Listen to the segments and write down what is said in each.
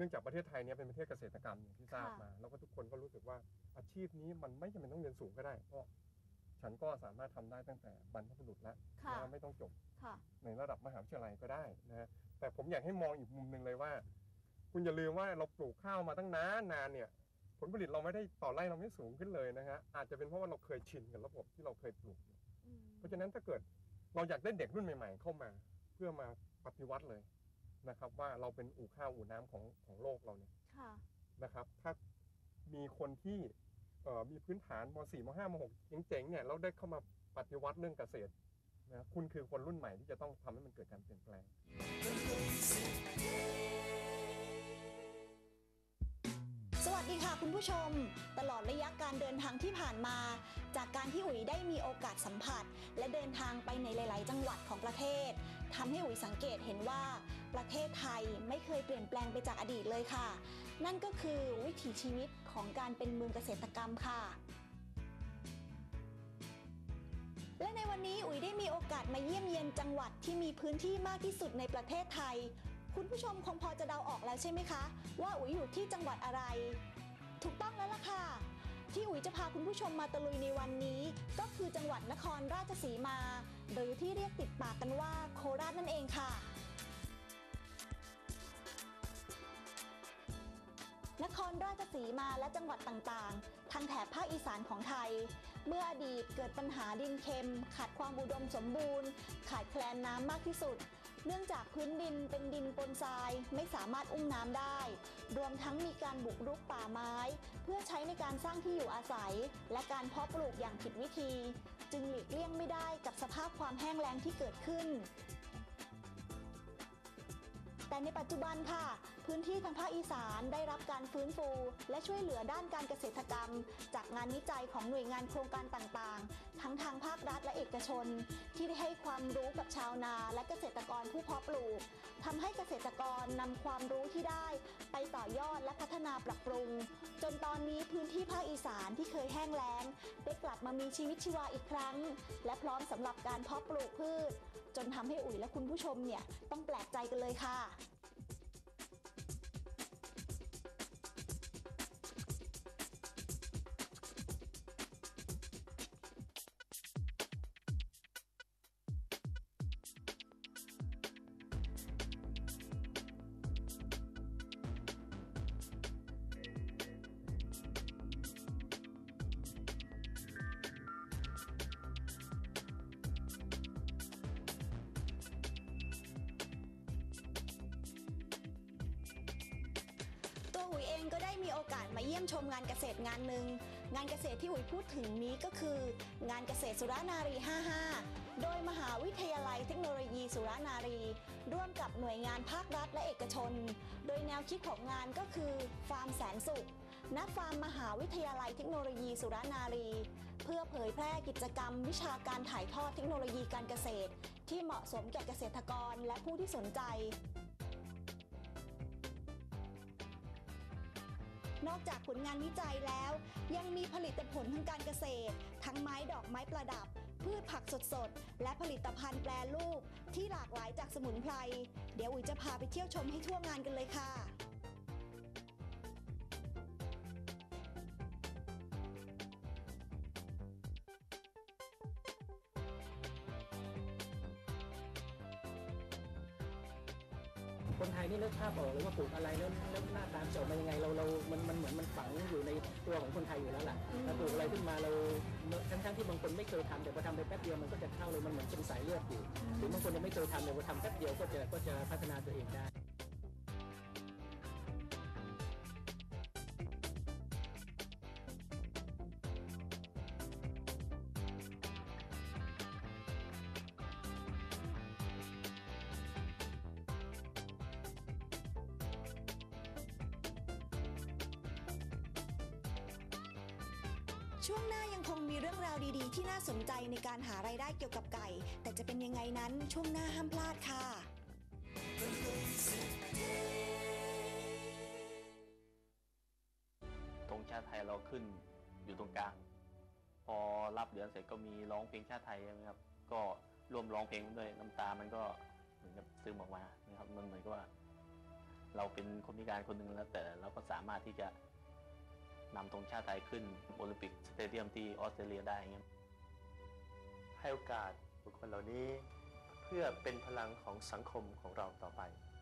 นื่องจากประเทศไทยเนี่ยเป็นประเทศเกษตรกรรมอย่างที่ทราบมาแล้วก็ทุกคนก็รู้สึกว่าอาชีพนี้มันไม่จำเป็นต้องเรียนสูงก็ได้เพราะฉันก็สามารถทำได้ตั้งแต่บรรพบุรุษแล้วนะไม่ต้องจบในระดับมหาวิทยาลัยก็ได้นะแต่ผมอยากให้มองอีกมุมหนึ่งเลยว่าคุณอย่าลืมว่าเราปลูกข้าวมาตั้งนานเนี่ยผลผลิตเราไม่ได้ต่อไร่เราไม่สูงขึ้นเลยนะฮะอาจจะเป็นเพราะว่าเราเคยชินกับระบบที่เราเคยปลูกเพราะฉะนั้นถ้าเกิดเราอยากได้เด็กรุ่นใหม่ๆเข้ามาเพื่อมาปฏิวัติเลยนะครับว่าเราเป็นอู่ข้าวอู่น้ำของโลกเราเนี่ยนะครับถ้ามีคนที่มีพื้นฐานม.4 ม.5 ม.6 เจ๋งๆเนี่ยเราได้เข้ามาปฏิวัติเรื่องเกษตรนะคุณคือคนรุ่นใหม่ที่จะต้องทำให้มันเกิดการเปลี่ยนแปลงสวัสดีค่ะคุณผู้ชมตลอดระยะการเดินทางที่ผ่านมาจากการที่อุ๋ยได้มีโอกาสสัมผัสและเดินทางไปในหลายๆจังหวัดของประเทศทำให้อุ๋ยสังเกตเห็นว่าประเทศไทยไม่เคยเปลี่ยนแปลงไปจากอดีตเลยค่ะนั่นก็คือวิถีชีวิตของการเป็นเมืองเกษตรกรรมค่ะและในวันนี้อุ๋ยได้มีโอกาสมาเยี่ยมเยียนจังหวัดที่มีพื้นที่มากที่สุดในประเทศไทยคุณผู้ชมคงพอจะเดาออกแล้วใช่ไหมคะว่าอุ๋ยอยู่ที่จังหวัดอะไรถูกต้องแล้วล่ะค่ะที่อุ๋ยจะพาคุณผู้ชมมาตะลุยในวันนี้ก็คือจังหวัดนครราชสีมาหรือที่เรียกติดปากกันว่าโคราชนั่นเองค่ะนครราชสีมาและจังหวัดต่างๆทางแถบภาคอีสานของไทยเมื่ออดีตเกิดปัญหาดินเค็มขาดความอุดมสมบูรณ์ขาดแคลนน้ำมากที่สุดเนื่องจากพื้นดินเป็นดินปนทรายไม่สามารถอุ้มน้ำได้รวมทั้งมีการบุกรุกป่าไม้เพื่อใช้ในการสร้างที่อยู่อาศัยและการเพาะปลูกอย่างผิดวิธีจึงหลีกเลี่ยงไม่ได้กับสภาพความแห้งแล้งที่เกิดขึ้นแต่ในปัจจุบันค่ะพื้นที่ทางภาคอีสานได้รับการฟื้นฟูและช่วยเหลือด้านการเกษตรกรรมจากงานวิจัยของหน่วยงานโครงการต่างๆทั้งทางภาครัฐและเอกชนที่ได้ให้ความรู้กับชาวนาและเกษตรกรผู้เพาะปลูกทำให้เกษตรกรนำความรู้ที่ได้ไปต่อยอดและพัฒนาปรับปรุงจนตอนนี้พื้นที่ภาคอีสานที่เคยแห้งแล้งได้กลับมามีชีวิตชีวาอีกครั้งและพร้อมสำหรับการเพาะปลูกพืชจนทำให้อุ๋ยและคุณผู้ชมเนี่ยต้องแปลกใจกันเลยค่ะอุ๋ยเองก็ได้มีโอกาสมาเยี่ยมชมงานเกษตรงานหนึ่งงานเกษตรที่อุ๋ยพูดถึงนี้ก็คืองานเกษตรสุรนารี 55โดยมหาวิทยาลัยเทคโนโลยีสุรนารีร่วมกับหน่วยงานภาครัฐและเอกชนโดยแนวคิดของงานก็คือฟาร์มแสนสุขณฟาร์มมหาวิทยาลัยเทคโนโลยีสุรนารีเพื่อเผยแพร่กิจกรรมวิชาการถ่ายทอดเทคโนโลยีการเกษตรที่เหมาะสมแก่เกษตรกรและผู้ที่สนใจนอกจากผลงานวิจัยแล้วยังมีผลิตผลทางการเกษตรทั้งไม้ดอกไม้ประดับพืชผักสดๆและผลิตภัณฑ์แปรรูปที่หลากหลายจากสมุนไพรเดี๋ยวอุ๋ยจะพาไปเที่ยวชมให้ทั่วงานกันเลยค่ะคนไทยนี่เลือกภาพออกเลยว่าปลูกอะไรแล้วหน้าตาจะออกมายังไงมันเหมือนมันฝังอยู่ในตัวของคนไทยอยู่แล้วล่ะถ้าปลูกอะไรขึ้นมาเราทั้งที่บางคนไม่เคยทำแต่พอทำไปแป๊บเดียวมันก็จะเข้าเลยมันเหมือนเป็นสายเลือดอยู่หรือบางคนยังไม่เคยทำแต่พอทำแป๊บเดียวก็จะพัฒนาตัวเองได้ช่วงหน้ายังคงมีเรื่องราวดีๆที่น่าสนใจในการหารายได้เกี่ยวกับไก่แต่จะเป็นยังไงนั้นช่วงหน้าห้ามพลาดค่ะธงชาติไทยเราขึ้นอยู่ตรงกลางพอรับเหรียญเสร็จก็มีร้องเพลงชาติไทยใช่ไหมครับก็ร่วมร้องเพลงด้วยน้ำตามันก็เหมือนกับซึมออกมานะครับมันเหมือนกับว่าเราเป็นคนพิการคนหนึ่งแล้วแต่เราก็สามารถที่จะนำธงชาติไทยขึ้นโอลิมปิกสเตเดียมที่ออสเตรเลียได้เงี้ยให้โอกาสบุคคลเหล่านี้เพื่อเป็นพลังของสังคมของเราต่อไป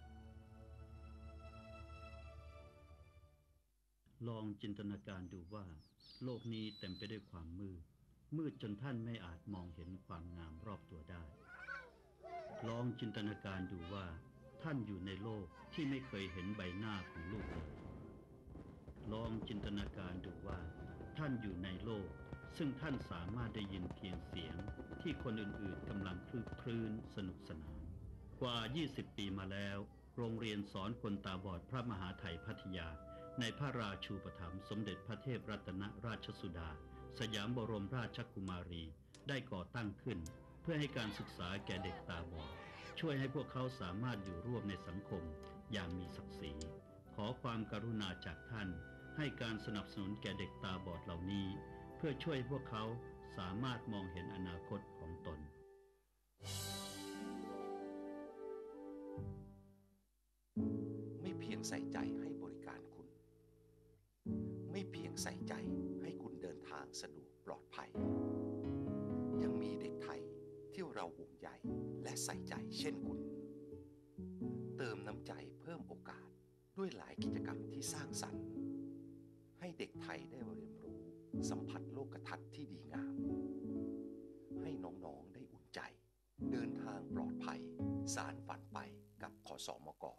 ลองจินตนาการดูว่าโลกนี้เต็มไปด้วยความมืด มืดจนท่านไม่อาจมองเห็นความงามรอบตัวได้ ลองจินตนาการดูว่าท่านอยู่ในโลกที่ไม่เคยเห็นใบหน้าของลูกเลย ลองจินตนาการดูว่าท่านอยู่ในโลกซึ่งท่านสามารถได้ยินเพียงเสียงที่คนอื่นๆกำลังคลึกครื้นสนุกสนาน กว่า 20 ปีมาแล้วโรงเรียนสอนคนตาบอดพระมหาไทยพัทยาในพระราชูปถัมภ์สมเด็จพระเทพรัตนราชสุดาสยามบรมราชกุมารีได้ก่อตั้งขึ้นเพื่อให้การศึกษาแก่เด็กตาบอดช่วยให้พวกเขาสามารถอยู่ร่วมในสังคมอย่างมีศักดิ์ศรีขอความกรุณาจากท่านให้การสนับสนุนแก่เด็กตาบอดเหล่านี้เพื่อช่วยพวกเขาสามารถมองเห็นอนาคตของตนไม่เพียงใส่ใจให้บริการคุณไม่เพียงใส่ใจให้คุณเดินทางสะดวกปลอดภัยยังมีเด็กไทยที่เราห่วงใยและใส่ใจเช่นคุณเติมน้ำใจเพิ่มโอกาสด้วยหลายกิจกรรมที่สร้างสรรค์ให้เด็กไทยได้เรียนรู้สัมผัสโลกทัศน์ที่ดีงามให้น้องๆได้อุ่นใจเดินทางปลอดภัยสานฝันไปกับขสมก.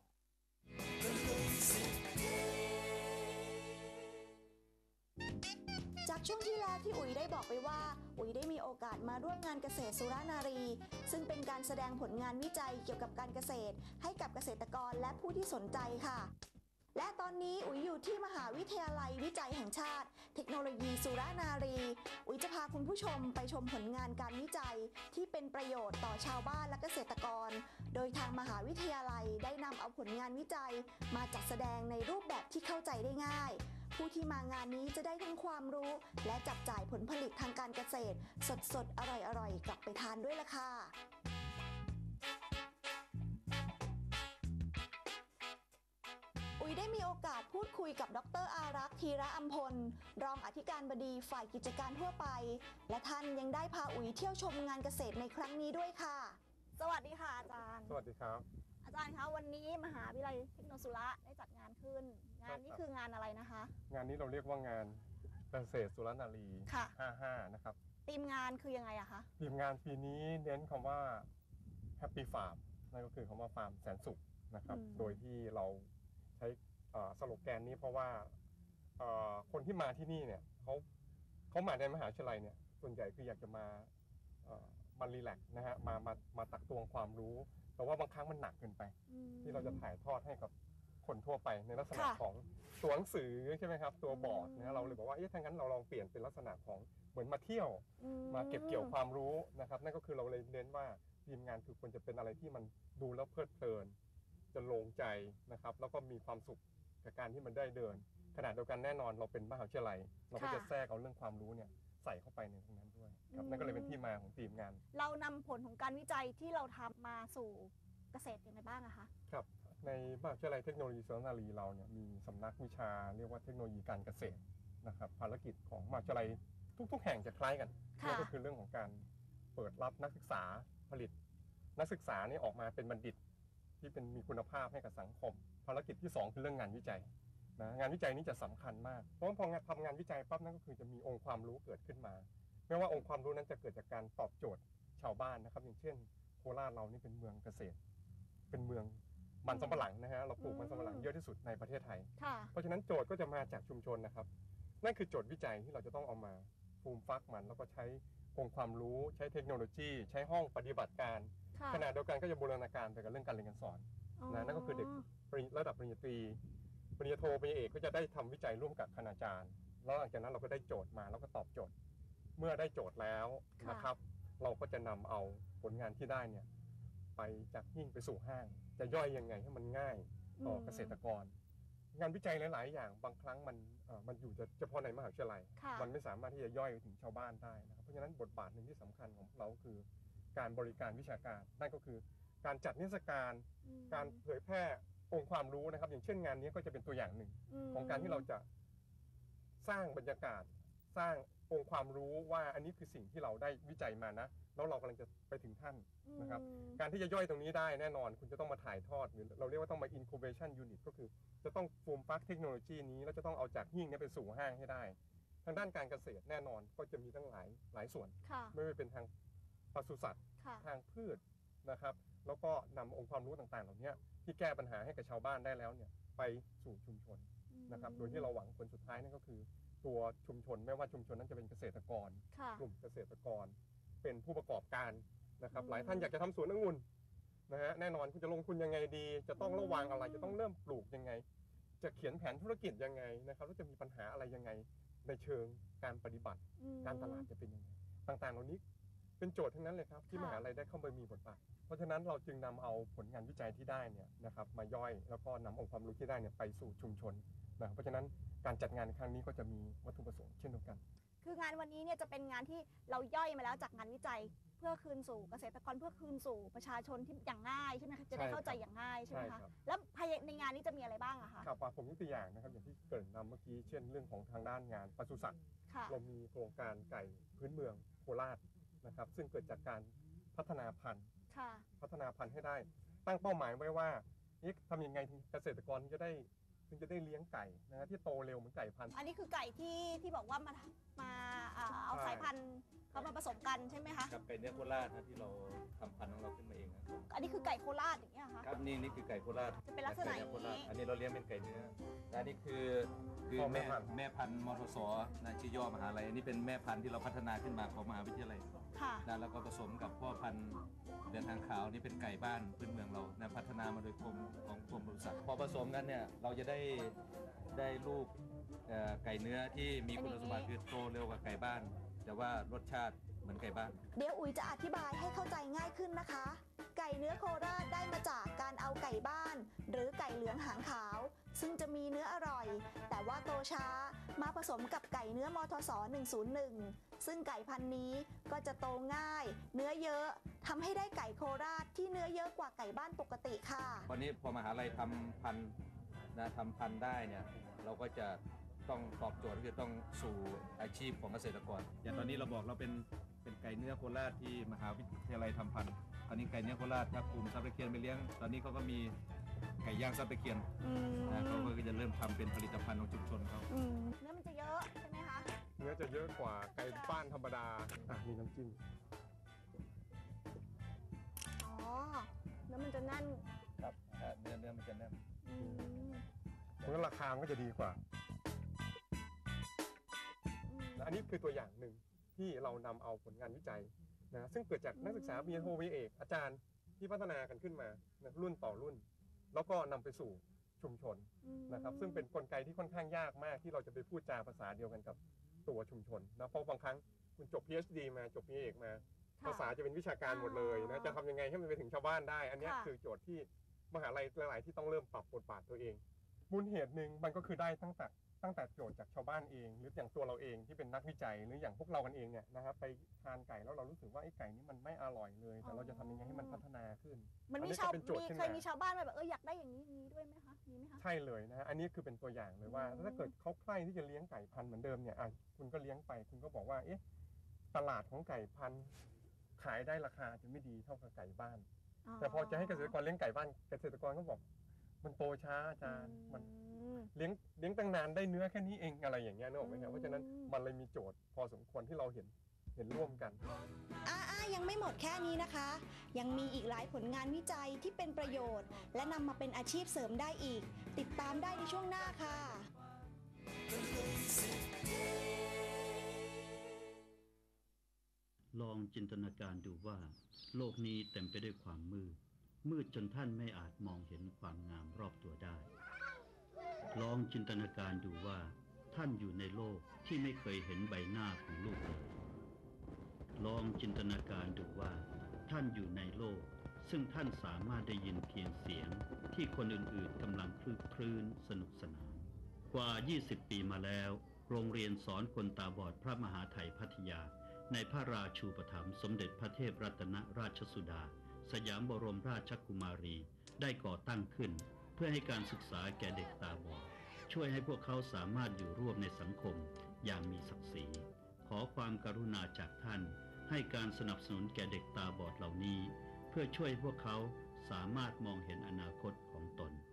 จากช่วงที่แล้วที่อุ๋ยได้บอกไปว่าอุ๋ยได้มีโอกาสมาร่วมงานเกษตรสุรานารีซึ่งเป็นการแสดงผลงานวิจัยเกี่ยวกับการเกษตรให้กับเกษตรกรและผู้ที่สนใจค่ะและตอนนี้อุ๋ยอยู่ที่มหาวิทยาลัยวิจัยแห่งชาติเทคโนโลยีสุรานารีอุ๋ยจะพาคุณผู้ชมไปชมผลงานการวิจัยที่เป็นประโยชน์ต่อชาวบ้านและเกษตรกรโดยทางมหาวิทยาลัยได้นำเอาผลงานวิจัยมาจัดแสดงในรูปแบบที่เข้าใจได้ง่ายผู้ที่มางานนี้จะได้ทั้งความรู้และจับจ่ายผลผลิตทางการเกษตรสดๆอร่อยๆกลับไปทานด้วยล่ะค่ะอุ๋ยได้มีโอกาสพูดคุยกับดร.อารักษ์ธีระอัมพลรองอธิการบดีฝ่ายกิจการทั่วไปและท่านยังได้พาอุ๋ยเที่ยวชมงานเกษตรในครั้งนี้ด้วยค่ะสวัสดีค่ะอาจารย์สวัสดีครับอาจารย์คะวันนี้มหาวิทยาลัยเทคโนโลยีสุระได้จัดงานขึ้นงานนี้คืองานอะไรนะคะงานนี้เราเรียกว่างานเกษตรสุรนารี55นะครับธีมงานคือยังไงอะคะธีมงานปีนี้เน้นคำว่า Happy Farm นั่นก็คือคำว่าฟาร์มแสนสุขนะครับโดยที่เราใช้สโลแกนนี้เพราะว่าคนที่มาที่นี่เนี่ยเขามาในมหาวิทยาลัยเนี่ยส่วนใหญ่คืออยากจะมารีแลกซ์นะฮะมาตักตวงความรู้แต่ว่าบางครั้งมันหนักเกินไปที่เราจะถ่ายทอดให้กับคนทั่วไปในลักษณะของตัวหนังสือใช่ไหมครับตัวบอร์ดนะเราเลยบอกว่าถ้างั้นเราลองเปลี่ยนเป็นลักษณะของเหมือนมาเที่ยวมาเก็บเกี่ยวความรู้นะครับนั่นก็คือเราเลยเน้นว่าทีมงานคือควรจะเป็นอะไรที่มันดูแล้วเพลิดเพลินจะโล่งใจนะครับแล้วก็มีความสุขกับการที่มันได้เดินขณะเดียวกันแน่นอนเราเป็นมหาวิทยาลัยเราก็จะแทรกเอาเรื่องความรู้เนี่ยใส่เข้าไปในตรงนั้นด้วยครับนั่นก็เลยเป็นที่มาของทีมงานเรานำผลของการวิจัยที่เราทำมาสู่เกษตรยังไงบ้างอะคะครับในมหาวิทยาลัยเทคโนโลยีสุรนารีเราเนี่ยมีสำนักวิชาเรียกว่าเทคโนโลยีการเกษตรนะครับภารกิจของมหาวิทยาลัยทุกๆแห่งจะคล้ายกันนั่นก็คือเรื่องของการเปิดรับนักศึกษาผลิตนักศึกษานี่ออกมาเป็นบัณฑิตที่เป็นมีคุณภาพให้กับสังคมภารกิจที่2คือเรื่องงานวิจัยนะงานวิจัยนี้จะสำคัญมากเพราะว่าพอทำงานวิจัยปั๊บนั่นก็คือจะมีองค์ความรู้เกิดขึ้นมาไม่ว่าองค์ความรู้นั้นจะเกิดจากการตอบโจทย์ชาวบ้านนะครับอย่างเช่นโคราชเรานี่เป็นเมืองเกษตรเป็นเมืองมันสำปะหลังนะฮะเราปลูกมันสำปะหลังเยอะที่สุดในประเทศไทยเพราะฉะนั้นโจทย์ก็จะมาจากชุมชนนะครับนั่นคือโจทย์วิจัยที่เราจะต้องเอามาฟูมฟักมันแล้วก็ใช้องค์ความรู้ใช้เทคโนโลยีใช้ห้องปฏิบัติการขณะเดียวกันก็จะบูรณาการไปกับเรื่องการเรียนการสอนนะนั่นก็คือเด็กระดับปริญญาตรีปริญญาโทปริญญาเอกก็จะได้ทำวิจัยร่วมกับคณาจารย์แล้วหลังจากนั้นเราก็ได้โจทย์มาแล้วก็ตอบโจทย์เมื่อได้โจทย์แล้วนะครับเราก็จะนำเอาผลงานที่ได้เนี่ยไปจากหิ้งไปสู่ห้างจะย่อยยังไงให้มันง่ายต่อเกษตรกรงานวิจัยหลายๆอย่างบางครั้งมันอยู่เฉพาะในมหาวิทยาลัยมันไม่สามารถที่จะย่อยถึงชาวบ้านได้นะครับเพราะฉะนั้นบทบาทหนึ่งที่สำคัญของเราคือการบริการวิชาการนั่นก็คือการจัดนิทรรศการการเผยแพร่องค์ความรู้นะครับอย่างเช่นงานนี้ก็จะเป็นตัวอย่างหนึ่งของการที่เราจะสร้างบรรยากาศสร้างองค์ความรู้ว่าอันนี้คือสิ่งที่เราได้วิจัยมานะแล้วเรากำลังจะไปถึงท่านนะครับการที่จะย่อยตรงนี้ได้แน่นอนคุณจะต้องมาถ่ายทอดหรือเราเรียกว่าต้องมา incubation unit ก็คือจะต้องฟูมฟักเทคโนโลยีนี้แล้วจะต้องเอาจากหิ้งนี้ไปสู่ห้างให้ได้ทางด้านการเกษตรแน่นอนก็จะมีตั้งหลายส่วนไม่ว่าเป็นทางปศุสัตว์ทางพืชนะครับแล้วก็นำองค์ความรู้ต่างๆเหล่านี้ที่แก้ปัญหาให้กับชาวบ้านได้แล้วเนี่ยไปสู่ชุมชนนะครับโดยที่เราหวังผลสุดท้ายนั่นก็คือตัวชุมชนไม่ว่าชุมชนนั้นจะเป็นเกษตรกรกลุ่มเกษตรกรเป็นผู้ประกอบการนะครับหลายท่านอยากจะทำสวนองุ่นนะฮะแน่นอนคุณจะลงทุนยังไงดีจะต้องระวังอะไรจะต้องเริ่มปลูกยังไงจะเขียนแผนธุรกิจยังไงนะครับแล้วจะมีปัญหาอะไรยังไงในเชิงการปฏิบัติการตลาดจะเป็นยังไงต่างๆเหล่านี้เป็นโจทย์ทั้งนั้นเลยครับที่มหาลัยได้เข้าไปมีบทบาทเพราะฉะนั้นเราจึงนำเอาผลงานวิจัยที่ได้เนี่ยนะครับมาย่อยแล้วก็นำองค์ความรู้ที่ได้เนี่ยไปสู่ชุมชนนะเพราะฉะนั้นการจัดงานในครั้งนี้ก็จะมีวัตถุประสงค์เช่นเดียวกันคืองานวันนี้เนี่ยจะเป็นงานที่เราย่อยมาแล้วจากงานวิจัยเพื่อคืนสู่เกษตรกรเพื่อคืนสู่ประชาชนที่อย่างง่ายใช่ไหมคะจะได้เข้าใจอย่างง่ายใช่ไหมคะแล้วภายในงานนี้จะมีอะไรบ้างอะคะครับผมยกตัวอย่างนะครับอย่างที่เกริ่นนำเมื่อกี้เช่นเรื่องของทางด้านงานปศุสัตว์เรามีโครงการไก่พื้นเมืองโคราชนะครับซึ่งเกิดจากการพัฒนาพันธุ์ให้ได้ตั้งเป้าหมายไว้ว่าทำยังไงเกษตรกรจะได้เลี้ยงไก่นะที่โตเร็วเหมือนไก่พันธุ์อันนี้คือไก่ที่บอกว่ามาเอาสายพันธุ์เขามาผสมกันใช่ไหมคะครับไก่เนื้อโคราชนะที่เราทำพันธุ์ของเราขึ้นมาเองนะอันนี้คือไก่โคราชอย่างเงี้ยคะครับนี่คือไก่โคราชจะเป็นลักษณะอย่างนี้อันนี้เราเลี้ยงเป็นไก่เนื้ออันนี้คือแม่พันธุ์มทสนะชื่อย่อมหาลัยอันนี้เป็นแม่พันธุ์ที่เราพัฒนาขึ้นมาของมหาวิทยาลัยนะแล้วก็ผสมกับพ่อพันธุ์เดือนทางขาวนี่เป็นไก่บ้านพื้นเมืองเรานะพัฒนามาโดยกรมปศุสัตว์พอผสมกันเนี่ยเราจะได้ลูกไก่เนื้อที่มีคุณสมบัติคือโตเร็วกว่าไก่บ้านแต่ว่ารสชาติเหมือนไก่บ้านเดี๋ยวอุ๋ยจะอธิบายให้เข้าใจง่ายขึ้นนะคะ ไก่เนื้อโคราชได้มาจากการเอาไก่บ้านหรือไก่เหลืองหางขาวซึ่งจะมีเนื้ออร่อยแต่ว่าโตช้ามาผสมกับไก่เนื้อมทส101ซึ่งไก่พันธุ์นี้ก็จะโตง่ายเนื้อเยอะทำให้ได้ไก่โคราชที่เนื้อเยอะกว่าไก่บ้านปกติค่ะตอนนี้พอมหาลัยทำพันธุ์ได้เนี่ยเราก็จะต้องตอบโจทย์คือต้องสู่อาชีพของเกษตรกรอย่างตอนนี้เราบอกเราเป็นไก่เนื้อโคราชที่มหาวิทยาลัยทำพันธุ์ตอนนี้ไก่เนื้อโคราชถ้ากลุ่มซับตะเคียนไปเลี้ยงตอนนี้เขาก็มีไก่ย่างซับตะเคียนเขาก็จะเริ่มทำเป็นผลิตภัณฑ์ของชุมชนเขาเนื้อมันจะเยอะใช่ไหมคะเนื้อจะเยอะกว่าไก่บ้านธรรมดามีน้ำจิ้มเนื้อมันจะแน่นครับเนื้อมันจะแน่นเพราะฉะนั้นราคามันก็จะดีกว่าอันนี้คือตัวอย่างหนึ่งที่เรานำเอาผลงานวิจัยนะซึ่งเกิดจากนักศึกษาปริญญาโทปริญญาเอกอาจารย์ที่พัฒนากันขึ้นมารุ่นต่อรุ่นแล้วก็นำไปสู่ชุมชนนะครับซึ่งเป็นกลไกที่ค่อนข้างยากมากที่เราจะไปพูดจาภาษาเดียวกันกับตัวชุมชนนะเพราะบางครั้งคุณจบ PhD มาจบปริญญาเอกมาภาษาจะเป็นวิชาการหมดเลยนะจะทำยังไงให้มันไปถึงชาวบ้านได้อันนี้คือโจทย์ที่มหาลัยหลายๆที่ต้องเริ่มปรับบทบาทตัวเองมูลเหตุหนึ่งมันก็คือได้ตั้งแต่โจทย์จากชาวบ้านเองหรืออย่างตัวเราเองที่เป็นนักวิจัยหรืออย่างพวกเรากันเองเนี่ยนะครับไปทานไก่แล้วเรารู้สึกว่าไอ้ไก่นี้มันไม่อร่อยเลยแต่เราจะทำยังไงให้มันพัฒนาขึ้นมันมีเคยมีชาวบ้านมาแบบอยากได้อย่างนี้ด้วยไหมคะมีไหมคะใช่เลยนะอันนี้คือเป็นตัวอย่างเลยว่าถ้าเกิดเขาใคร่ที่จะเลี้ยงไก่พันธุ์เหมือนเดิมเนี่ยคุณก็เลี้ยงไปคุณก็บอกว่าตลาดของไก่พันธุ์ขายได้ราคาจะไม่ดีเท่ากับไก่บ้านแต่พอจะให้เกษตรกรเลี้ยงไก่บ้านเกษตรกรก็บอกมันโตช้าอาจารย์มันเลี้ยงตั้งนานได้เนื้อแค่นี้เองอะไรอย่างเงี้ยนึกออกไหมครับเพราะฉะนั้นมันเลยมีโจทย์พอสมควรที่เราเห็นร่วมกันยังไม่หมดแค่นี้นะคะยังมีอีกหลายผลงานวิจัยที่เป็นประโยชน์และนำมาเป็นอาชีพเสริมได้อีกติดตามได้ในช่วงหน้าค่ะลองจินตนาการดูว่าโลกนี้เต็มไปด้วยความมืดจนท่านไม่อาจมองเห็นความงามรอบตัวได้ลองจินตนาการดูว่าท่านอยู่ในโลกที่ไม่เคยเห็นใบหน้าของลูกเลยลองจินตนาการดูว่าท่านอยู่ในโลกซึ่งท่านสามารถได้ยินเพียงเสียงที่คนอื่นๆกำลังคลึกครื้นสนุกสนานกว่า20 ปีมาแล้วโรงเรียนสอนคนตาบอดพระมหาไทยพัทยาในพระราชูปถัมภ์สมเด็จพระเทพรัตนราชสุดาสยามบรมราชกุมารีได้ก่อตั้งขึ้นเพื่อพื่อให้การศึกษาแก่เด็กตาบอดช่วยให้พวกเขาสามารถอยู่ร่วมในสังคมอย่างมีศักดิ์ศรีขอความกรุณาจากท่านให้การสนับสนุนแก่เด็กตาบอดเหล่านี้เพื่อช่วยพวกเขาสามารถมองเห็นอนาคตของตน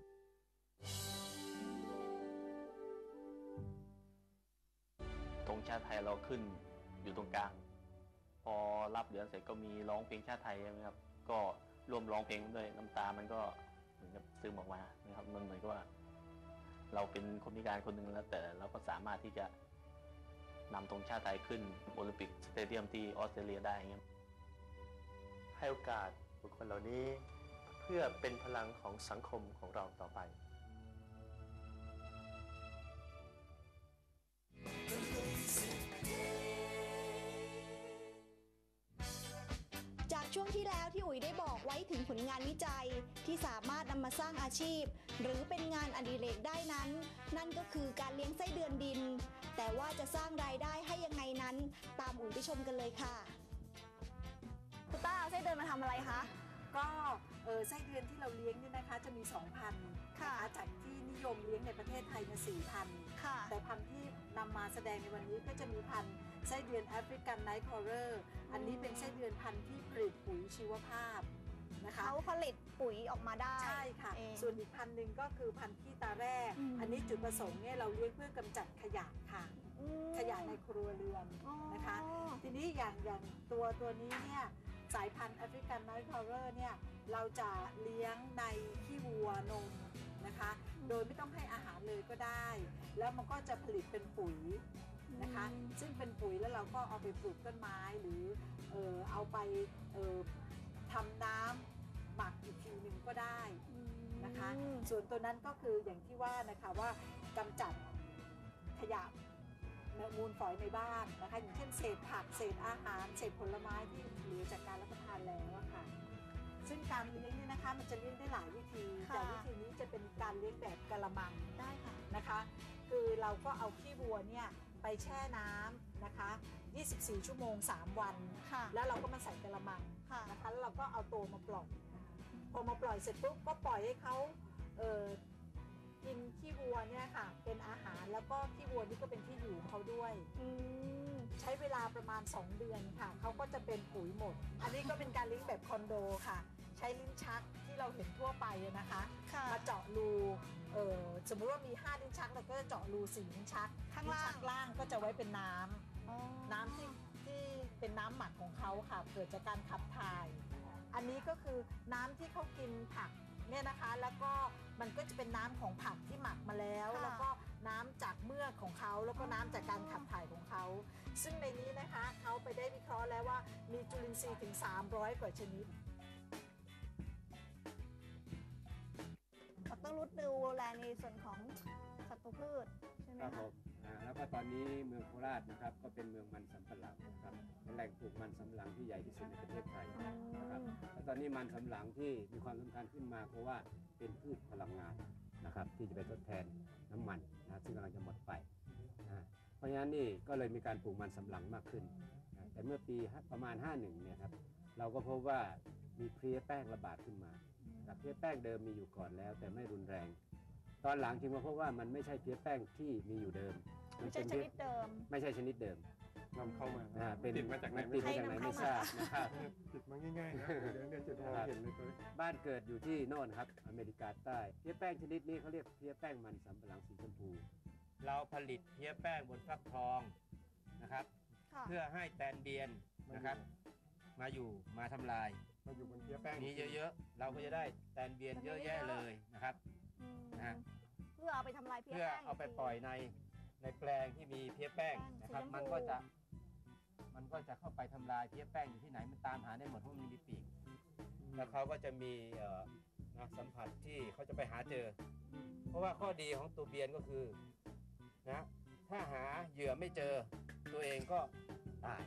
ธงชาติไทยเราขึ้นอยู่ตรงกลางพอรับเหรียญเสร็จก็มีร้องเพลงชาติไทยใช่ไหมครับก็ร่วมร้องเพลงด้วยน้ำตามันก็เหมือนกับซึมออกมานะครับมันเหมือนกับว่าเราเป็นคนพิการคนหนึ่งแล้วแต่เราก็สามารถที่จะนำธงชาติไทยขึ้นโอลิมปิกสเตเดียมที่ออสเตรเลียได้เงี้ยให้โอกาสบุคคลเหล่านี้เพื่อเป็นพลังของสังคมของเราต่อไปจากช่วงที่แล้วที่อุ๋ยได้บอกไว้ถึงผลงานวิจัยที่สามารถนำมาสร้างอาชีพหรือเป็นงานอดิเรกได้นั้นนั่นก็คือการเลี้ยงไส้เดือนดินแต่ว่าจะสร้างรายได้ให้ยังไงนั้นตามอุ๋ยไปชมกันเลยค่ะคุณต้าเอาไส้เดือนมาทำอะไรคะก็ไส้เดือนที่เราเลี้ยงเนี่ยนะคะจะมี 2 พันธุ์นะคะจากที่นิยมเลี้ยงในประเทศไทยเนี่ย4 พันธุ์แต่พันธุ์ที่นำมาแสดงในวันนี้ก็จะมีพันธุ์ไส้เดือนแอฟริกันไนท์คอเรอร์อันนี้เป็นไส้เดือนพันธุ์ที่ผลิตปุ๋ยชีวภาพนะคะเขาผลิตปุ๋ยออกมาได้ใช่ค่ะส่วนอีกพันธุ์หนึ่งก็คือพันธุ์ขี้ตาแร่อันนี้จุดประสงค์เนี่ยเราเลี้ยงเพื่อกำจัดขยะค่ะขยะในครัวเรือนนะคะทีนี้อย่างตัวนี้เนี่ยสายพันธุ์แอฟริกันไนท์คอเรอร์เนี่ยเราจะเลี้ยงในขี้วัวนมนะคะโดยไม่ต้องให้อาหารเลยก็ได้แล้วมันก็จะผลิตเป็นปุ๋ยนะคะซึ่งเป็นปุ๋ยแล้วเราก็เอาไปปลูกต้นไม้หรือเอาไปทำน้ำหมักอีกทีหนึ่งก็ได้นะคะส่วนตัวนั้นก็คืออย่างที่ว่านะคะว่ากำจัดขยะมูลฝอยในบ้านนะคะอย่างเช่นเศษผักเศษอาหารเศษผลไม้ที่เหลือจากการรับประทานแล้วค่ะซึ่งการเลี้ยงเนี่ยนะคะมันจะเลี้ยงได้หลายวิธีแต่วิธีนี้จะเป็นการเลี้ยงแบบกะละมังได้ค่ะนะคะคือเราก็เอาขี้วัวเนี่ยไปแช่น้ำนะคะ24 ชั่วโมง3 วันแล้วเราก็มาใส่กะละมังนะคะแล้วเราก็เอาตัวมาปล่อยพอมาปล่อยเสร็จปุ๊บก็ปล่อยให้เขากินขี้วัวเนี่ยค่ะเป็นอาหารแล้วก็ขี้วัวนี่ก็เป็นที่อยู่ของเขาด้วยใช้เวลาประมาณ2 เดือนค่ะเขาก็จะเป็นปุ๋ยหมดอันนี้ก็เป็นการเลี้ยงแบบคอนโดค่ะใช้ลิ้นชักที่เราเห็นทั่วไปนะคะมาเจาะรูสมมุติว่ามี5 ลิ้นชักเราก็จะเจาะรู4 ลิ้นชักข้างล่างก็จะไว้เป็นน้ำที่เป็นน้ำหมักของเขาค่ะเกิดจากการขับถ่ายอันนี้ก็คือน้ำที่เขากินผักเนี่ยนะคะแล้วก็มันก็จะเป็นน้ำของผักที่หมักมาแล้วแล้วก็น้ำจากเมือกของเขาแล้วก็น้ำจากการขับถ่ายของเขาซึ่งในนี้นะคะเขาไปได้วิเคราะห์แล้วว่ามีจุลินทรีย์ถึง300 กว่าชนิดต้องรู้ดูแลในส่วนของสัตว์พืชใช่ไหมคะแล้วก็ตอนนี้เมืองโคราชนะครับก็เป็นเมืองมันสำปะหลังนะครับเป็นแหล่งปลูกมันสำปะหลังที่ใหญ่ที่สุดในประเทศไทยนะครับและตอนนี้มันสำปะหลังที่มีความสำคัญขึ้นมาเพราะว่าเป็นพืชพลังงานนะครับที่จะไปทดแทนน้ำมันนะซึ่งกำลังจะหมดไปนะเพราะฉะนั้นนี่ก็เลยมีการปลูกมันสำปะหลังมากขึ้นนะแต่เมื่อปีประมาณ51เนี่ยครับเราก็พบว่ามีเพลี้ยแป้งระบาดขึ้นมาเพลี้ยแป้งเดิมมีอยู่ก่อนแล้วแต่ไม่รุนแรงตอนหลังจึงมาพบว่ามันไม่ใช่เพลี้ยแป้งที่มีอยู่เดิมไม่ใช่ชนิดเดิมไม่ใช่ชนิดเดิมนำเข้ามาติดมาจากไหนไม่ทราบนะครับติดมาง่ายๆนะเดี๋ยวจะมองเห็นเลยตัวบ้านเกิดอยู่ที่โน่นครับอเมริกาใต้เพลี้ยแป้งชนิดนี้เขาเรียกเพลี้ยแป้งมันสำปะหลังสีชมพูเราผลิตเพลี้ยแป้งบนฟักทองนะครับเพื่อให้แตนเบียนนะครับมาทำลายมาอยู่บนเพลี้ยแป้งนี้เยอะๆเราก็จะได้แตนเบียนเยอะแยะเลยนะครับเพื่อเอาไปทำลายเพลี้ยแป้งเพื่อเอาไปปล่อยในแปลงที่มีเพลี้ยแป้งนะครับมันก็จะเข้าไปทำลายเพลี้ยแป้งอยู่ที่ไหนมันตามหาได้หมดเพราะมันมีปีกแล้วเขาก็จะมีสัมผัสที่เขาจะไปหาเจอเพราะว่าข้อดีของตัวเบียนก็คือนะถ้าหาเหยื่อไม่เจอตัวเองก็ตาย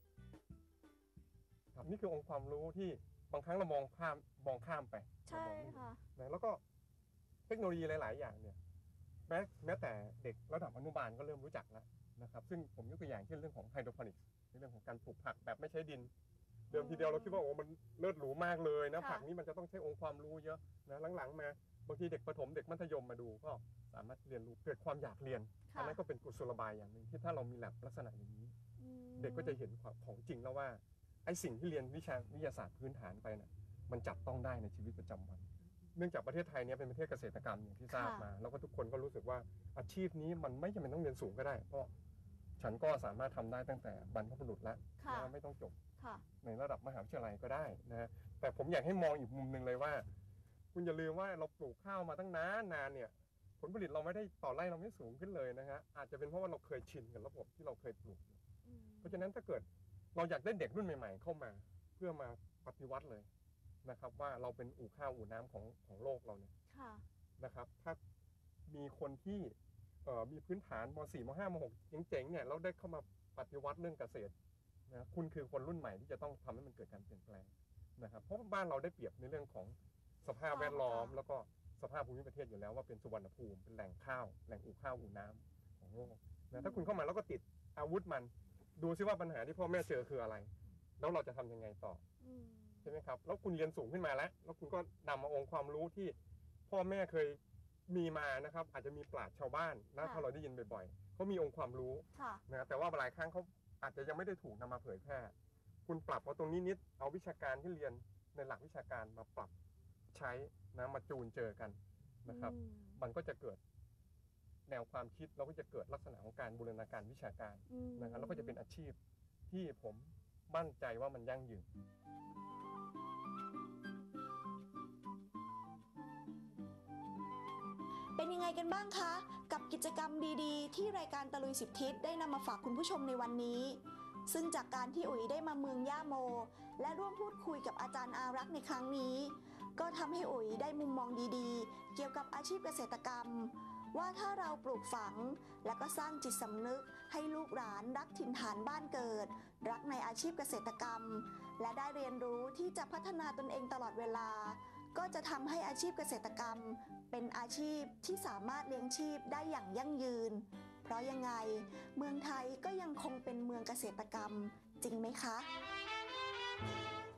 ครับนี่คือองค์ความรู้ที่บางครั้งเรามองข้ามไปใช่ค่ะแล้วก็เทคโนโลยีหลายๆอย่างเนี่ยแม้แต่เด็กระดับอนุบาลก็เริ่มรู้จักแล้วนะครับซึ่งผมยกตัวอย่างเช่นเรื่องของไฮโดรโปนิกส์ในเรื่องของการปลูกผักแบบไม่ใช้ดินเดิมทีเดียวเราคิดว่าโอ้มันเลิศหรูมากเลยนะผักนี้มันจะต้องใช้องค์ความรู้เยอะนะหลังๆมาบางทีเด็กประถมเด็กมัธยมมาดูก็สามารถเรียนรู้เกิดความอยากเรียนอันนั้นก็เป็นกุศโลบายอย่างหนึ่งที่ถ้าเรามีแลบลักษณะอย่างนี้เด็กก็จะเห็นของจริงแล้วว่าไอ้สิ่งที่เรียนวิทยาศาสตร์พื้นฐานไปน่ะมันจับต้องได้ในชีวิตประจำวันเนื่องจากประเทศไทยเนี่ยเป็นประเทศเกษตรกรรมอย่างที่ทราบมาแล้วก็ทุกคนก็รู้สึกว่าอาชีพนี้มันไม่จำเป็นต้องเรียนสูงก็ได้เพราะฉันก็สามารถทำได้ตั้งแต่บรรพบุรุษแล้วไม่ต้องจบในระดับมหาวิทยาลัยก็ได้นะฮะแต่ผมอยากให้มองอีกมุมหนึ่งเลยว่าคุณอย่าลืมว่าเราปลูกข้าวมาตั้งนานเนี่ยผลผลิตเราไม่ได้ต่อไร่เราไม่สูงขึ้นเลยนะฮะอาจจะเป็นเพราะว่าเราเคยชินกับระบบที่เราเคยปลูกเพราะฉะนั้นถ้าเกิดเราอยากได้เด็กรุ่นใหม่ๆเข้ามาเพื่อมาปฏิวัติเลยนะครับว่าเราเป็นอู่ข้าวอู่น้ำของโลกเราเนี่ยนะครับถ้ามีคนที่มีพื้นฐานม.4 ม.5 ม.6 เจ๋งๆเนี่ยเราได้เข้ามาปฏิวัติเรื่องเกษตรนะคุณคือคนรุ่นใหม่ที่จะต้องทำให้มันเกิดการเปลี่ยนแปลงนะครับเพราะบ้านเราได้เปรียบในเรื่องของสภาพแวดล้อมแล้วก็สภาพภูมิประเทศอยู่แล้วว่าเป็นสุวรรณภูมิเป็นแหล่งข้าวแหล่งอู่ข้าวอู่น้ำของโลกนะถ้าคุณเข้ามาแล้วก็ติดอาวุธมันดูซิว่าปัญหาที่พ่อแม่เจอคืออะไรแล้วเราจะทำยังไงต่อใช่ไหมครับแล้วคุณเรียนสูงขึ้นมาแล้วคุณก็นำมาองค์ความรู้ที่พ่อแม่เคยมีมานะครับอาจจะมีปราชญ์ชาวบ้านนะถ้าเราได้ยินบ่อยๆเขามีองค์ความรู้นะแต่ว่าหลายครั้งเขาอาจจะยังไม่ได้ถูกนำมาเผยแพร่คุณปรับเอาตรงนี้นิดเอาวิชาการที่เรียนในหลักวิชาการมาปรับใช้นะมาจูนเจอกันนะครับมันก็จะเกิดแนวความคิดแล้วก็จะเกิดลักษณะของการบูรณาการวิชาการนะครับแล้วก็จะเป็นอาชีพที่ผมมั่นใจว่ามันยั่งยืนเป็นยังไงกันบ้างคะกับกิจกรรมดีๆที่รายการตะลุย10 ทิศได้นำมาฝากคุณผู้ชมในวันนี้ซึ่งจากการที่อุ๋ยได้มาเมืองย่าโมและร่วมพูดคุยกับอาจารย์อารักษ์ในครั้งนี้ก็ทำให้อุ๋ยได้มุมมองดีๆเกี่ยวกับอาชีพเกษตรกรรมว่าถ้าเราปลูกฝังและก็สร้างจิตสำนึกให้ลูกหลานรักถิ่นฐานบ้านเกิดรักในอาชีพเกษตรกรรมและได้เรียนรู้ที่จะพัฒนาตนเองตลอดเวลาก็จะทำให้อาชีพเกษตรกรรมเป็นอาชีพที่สามารถเลี้ยงชีพได้อย่างยั่งยืนเพราะยังไงเมืองไทยก็ยังคงเป็นเมืองเกษตรกรรมจริงไหมคะ